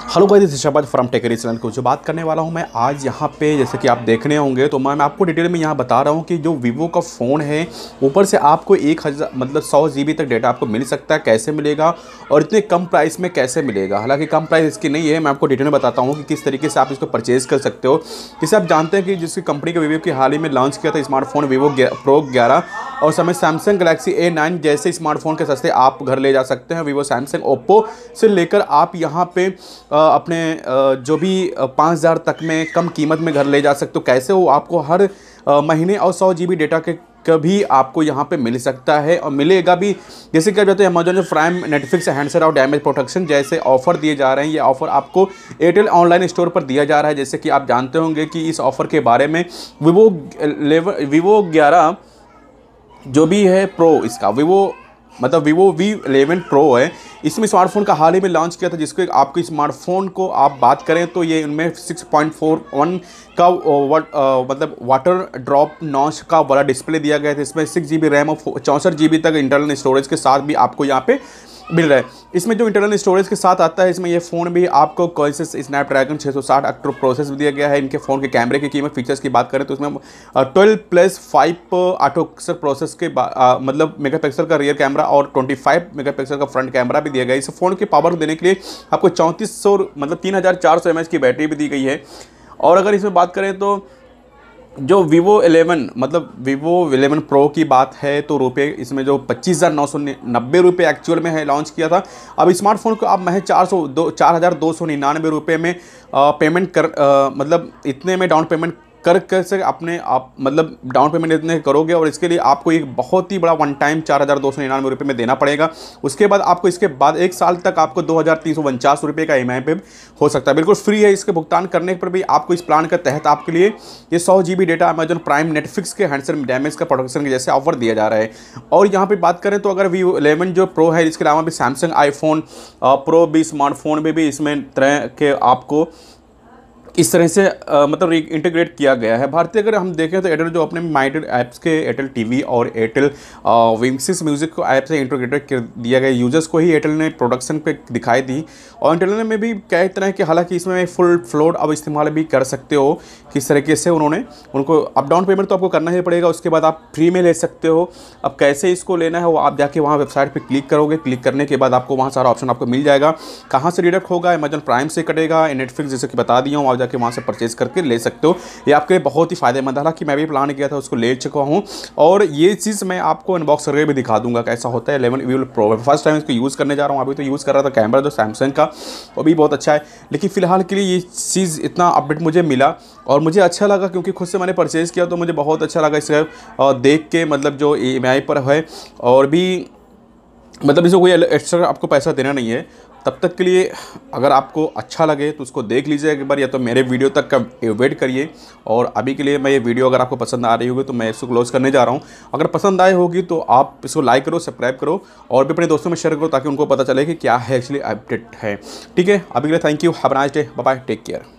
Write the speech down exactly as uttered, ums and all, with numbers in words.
Hello guys, this is Shabaz from टेकरी channel को जो बात करने वाला हूं मैं आज यहाँ पे, जैसे कि आप देखने होंगे तो मैं मैं आपको डिटेल में यहाँ बता रहा हूँ कि जो वीवो का फ़ोन है ऊपर से आपको एक हज़ार मतलब सौ जी बी तक डेटा आपको मिल सकता है। कैसे मिलेगा और इतने कम प्राइस में कैसे मिलेगा? हालांकि कम प्राइस इसकी नहीं है, मैं आपको डिटेल में बताता हूँ कि किस तरीके से आप इसको परचेज़ कर सकते हो। जैसे आप जानते हैं कि जिसकी कंपनी के वीवो की हाल ही में लॉन्च किया था स्मार्टफोन वीवो प्रो ग्यारह, और समय सैमसंग गैलेक्सी ए नाइन जैसे स्मार्टफोन के सस्ते आप घर ले जा सकते हैं। वीवो, सैमसंग, ओप्पो से लेकर आप यहाँ पे अपने जो भी पाँच हज़ार तक में कम कीमत में घर ले जा सकते हो। कैसे? वो आपको हर महीने और सौ जी बी डेटा के कभी आपको यहाँ पे मिल सकता है और मिलेगा भी। जैसे क्या जाते हैं अमेजॉन जो प्राइम, नेटफ्लिक्स, हैंडसेट और डैमेज प्रोटेक्शन जैसे ऑफर दिए जा रहे हैं। ये ऑफर आपको एयरटेल ऑनलाइन स्टोर पर दिया जा रहा है। जैसे कि आप जानते होंगे कि इस ऑफर के बारे में वीवो वीवो ग्यारह जो भी है प्रो, इसका वीवो मतलब वीवो वी इलेवन प्रो है, इसमें स्मार्टफोन का हाल ही में लॉन्च किया था। जिसको आपके स्मार्टफोन को आप बात करें तो ये इनमें सिक्स पॉइंट फोर वन का वाट मतलब वाटर ड्रॉप नॉच का बड़ा डिस्प्ले दिया गया था। इसमें सिक्स जी बी रैम और चौंसठ जी बी तक इंटरनल स्टोरेज के साथ भी आपको यहाँ पे मिल रहा है। इसमें जो इंटरनल स्टोरेज के साथ आता है, इसमें ये फ़ोन भी आपको कोई स्नैपड्रैगन छः सौ साठ अक्टो प्रोसेस दिया गया है। इनके फ़ोन के कैमरे की कीमत फीचर्स की बात करें तो इसमें ट्वेल्व प्लस फाइव ऑटोक्सर प्रोसेस के आ, मतलब मेगापिक्सल का रियर कैमरा और ट्वेंटी फाइव मेगापिक्सल का फ्रंट कैमरा भी दिया गया है। इस फ़ोन की पावर देने के लिए आपको चौंतीस सौ मतलब तीन हज़ार चार सौ एम एच की बैटरी भी दी गई है। और अगर इसमें बात करें तो जो वीवो इलेवन मतलब वीवो इलेवन प्रो की बात है तो रुपये इसमें जो पच्चीस हज़ार नौ सौ नब्बे रुपये एक्चुअल में है लॉन्च किया था। अब स्मार्टफोन को आप महज चार सौ दो चार हज़ार दो सौ निन्यानवे रुपये में आ, पेमेंट कर आ, मतलब इतने में डाउन पेमेंट कर कैसे अपने आप मतलब डाउन पेमेंट इतने करोगे और इसके लिए आपको एक बहुत ही बड़ा वन टाइम चार हज़ार दो सौ निन्यानवे रुपये में देना पड़ेगा। उसके बाद आपको इसके बाद एक साल तक आपको दो हज़ार तीन सौ उनचास रुपये का ई एम आई पे हो सकता है। बिल्कुल फ्री है। इसके भुगतान करने पर भी आपको इस प्लान के तहत आपके लिए ये सौ G B data Amazon prime, Netflix के हैंडसेट डैमेज का प्रोटेक्शन के जैसे ऑफर दिया जा रहा है। और यहाँ पर बात करें तो अगर वीवो इलेवन जो प्रो है, इसके अलावा भी सैमसंग आईफोन प्रो भी स्मार्टफोन में भी इसमें तरह के आपको इस तरह से आ, मतलब इंटीग्रेट किया गया है। भारतीय अगर हम देखें तो एयरटेल जो अपने माइटेड ऐप्स के एयरटेल टीवी और एयरटेल विंग्सिस म्यूजिक को ऐप से इंटीग्रेट कर दिया गया। यूजर्स को ही एयरटेल ने प्रोडक्शन पे दिखाई दी और इंटरनल में भी कई तरह के, हालांकि इसमें फुल फ्लोट अब इस्तेमाल भी कर सकते हो। किस तरीके से उन्होंने उनको अब डाउन पेमेंट तो आपको करना ही पड़ेगा, उसके बाद आप फ्री में ले सकते हो। अब कैसे इसको लेना है वो आप जाके वहाँ वेबसाइट पर क्लिक करोगे। क्लिक करने के बाद आपको वहाँ सारा ऑप्शन आपको मिल जाएगा। कहाँ से डिडक्ट होगा? अमेजॉन प्राइम से कटेगा, नेटफ्लिक्स जैसे कि बता दिया हूँ, जाके वहाँ से परचेज करके ले सकते हो। ये आपके लिए बहुत ही फायदेमंद है। हालांकि मैं भी प्लान किया था, उसको ले चुका हूँ और ये चीज़ मैं आपको अनबॉक्स करके भी दिखा दूंगा कैसा होता है। Eleven Vivo pro first time इसको यूज़ करने जा रहा हूँ। अभी तो यूज़ कर रहा था कैमरा जो सैमसंग का, वो भी बहुत अच्छा है। लेकिन फिलहाल के लिए ये चीज़ इतना अपडेट मुझे मिला और मुझे अच्छा लगा क्योंकि खुद से मैंने परचेज़ किया तो मुझे बहुत अच्छा लगा इसे देख के, मतलब जो ई एम आई पर है और भी मतलब इसे कोई एक्स्ट्रा आपको पैसा देना नहीं है। तब तक के लिए अगर आपको अच्छा लगे तो उसको देख लीजिए एक बार, या तो मेरे वीडियो तक का वेट करिए। और अभी के लिए मैं ये वीडियो अगर आपको पसंद आ रही होगी तो मैं इसको क्लोज करने जा रहा हूँ। अगर पसंद आए होगी तो आप इसको लाइक करो, सब्सक्राइब करो और भी अपने दोस्तों में शेयर करो ताकि उनको पता चले कि क्या है एक्चुअली अपडेट है। ठीक है, अभी के लिए thank you, have a nice day, bye bye, take care.